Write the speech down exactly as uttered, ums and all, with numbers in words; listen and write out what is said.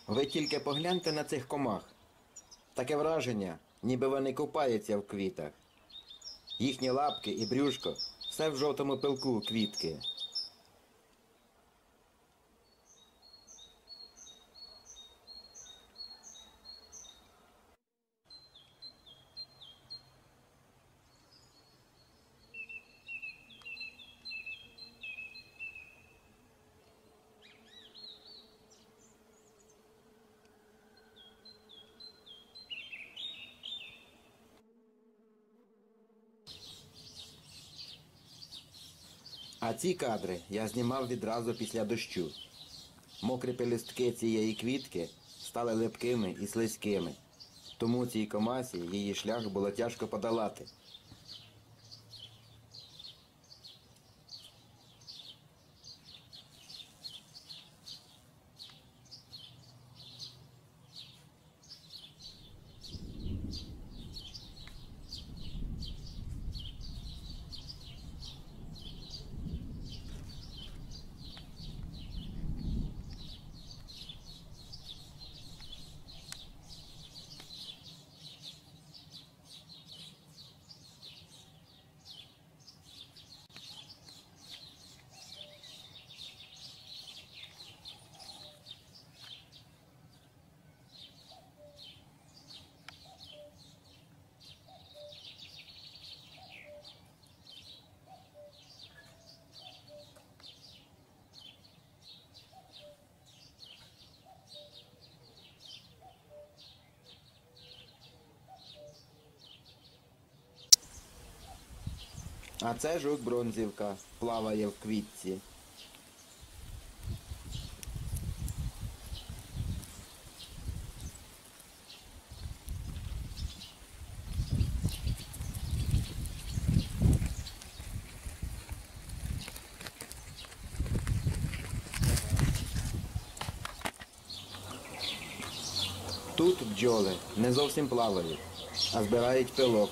Ви тільки погляньте на цих комах. Таке враження, ніби вони купаються в квітах. Їхні лапки і брюшко – все в жовтому пилку квітки. А ці кадри я знімав відразу після дощу. Мокрі пелюстки цієї квітки стали липкими і слизькими, тому цій комасі її шлях було тяжко подолати. А це жук-бронзівка плаває в квітці. Тут бджоли не зовсім плавають, а збирають пилок.